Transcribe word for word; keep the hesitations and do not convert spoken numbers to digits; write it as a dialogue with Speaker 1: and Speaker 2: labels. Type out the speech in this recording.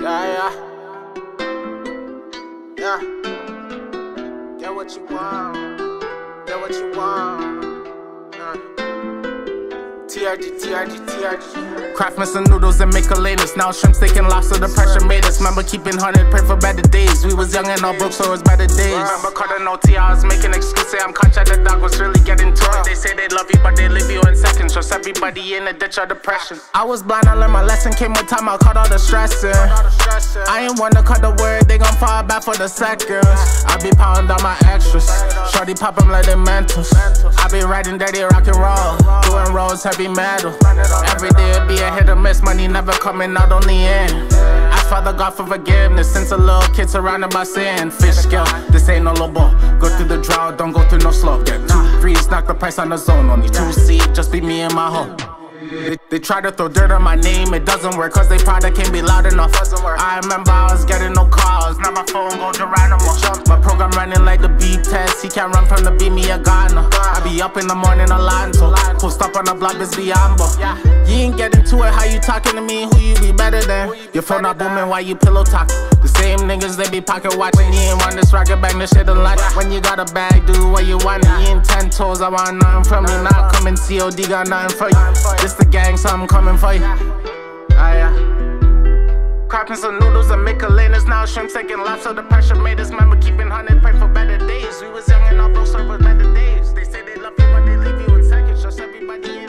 Speaker 1: Yeah, yeah. Yeah. Get what you want. Get what you want. Uh. T R G, T R G, T R G. Crafting some noodles and make a latest. Now shrimp, steak, and lobster, the pressure made us. Remember keeping hundred, pray for better days. We was young and all broke, so it was better days. Remember calling O T, I was making excuses. Say I'm conscious, the dog was really getting to it. They say they love you, but they leave you in seconds. Trust everybody in the ditch of depression. I was blind, I learned my lesson. Came with time, I caught all the stressing. I ain't wanna cut the word, they gon' fall back for the seconds. I be pounding down my extras. Shorty pop them like they mentals. I be riding dirty rock and roll, doing rolls heavy metal. Every day it be a hit or miss, money never coming out on the end. Ask Father God for forgiveness, since a little kid surrounded by sin. Fish scale, this ain't no low ball. Go through the drought, don't go through no slow. Get two threes, knock the price on the zone. Only two seat, just be me and my hoe. They, they try to throw dirt on my name, it doesn't work, cause they product can't be loud enough. I remember I was getting no calls, now my phone go Geronimo. My program running like the beat test, he can't run from the beat, me a Ghana. I be up in the morning Alonzo, post up on the block, it's Biombo. You ain't getting to it, how you talking to me, who you be better than? Your phone not booming while you pillow talking. The same niggas they be pocket watching, you ain't want this rocket bang, this shit a lot. When you got a bag, do what you want, you ain't ten toes, I want nothing from you. Now come and C O D, got nothing for you. This the gang, so I'm coming for you. Ah, yeah. Crafting some noodles and make a latest. Now shrimp, steak, and lobster, the pressure made us. Remember keeping hundred, pray for better days. We was young and all broke, so it was better days. They say they love you, but they leave you in seconds. Trust everybody.